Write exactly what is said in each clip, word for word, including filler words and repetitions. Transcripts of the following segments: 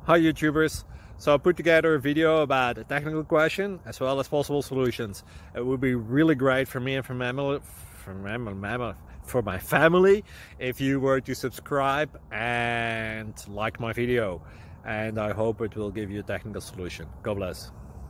Hi YouTubers. So I put together a video about a technical question as well as possible solutions. It would be really great for me and for my family, for my, for my family if you were to subscribe and like my video. And I hope it will give you a technical solution. God bless.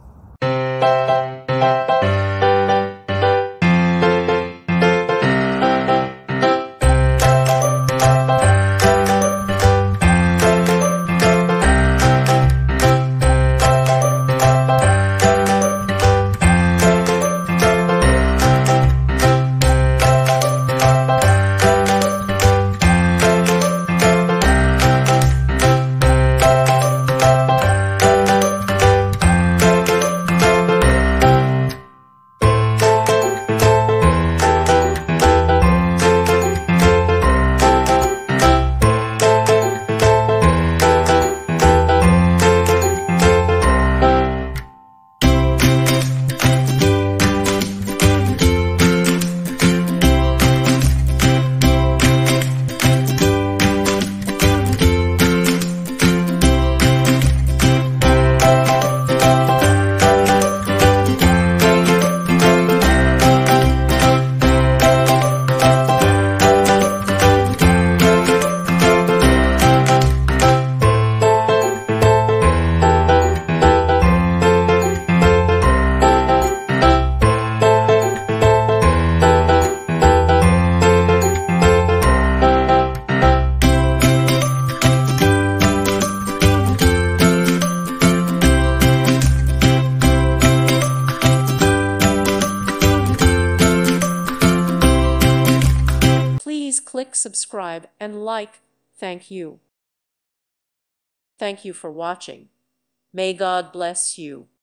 Please click subscribe and like. Thank you. Thank you for watching. May God bless you.